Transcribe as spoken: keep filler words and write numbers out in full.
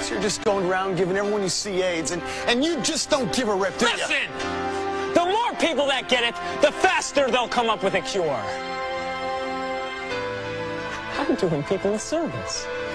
You're just going around giving everyone you see AIDS, and, and you just don't give a rip, do you? Listen! The more people that get it, the faster they'll come up with a cure. I'm doing people a service.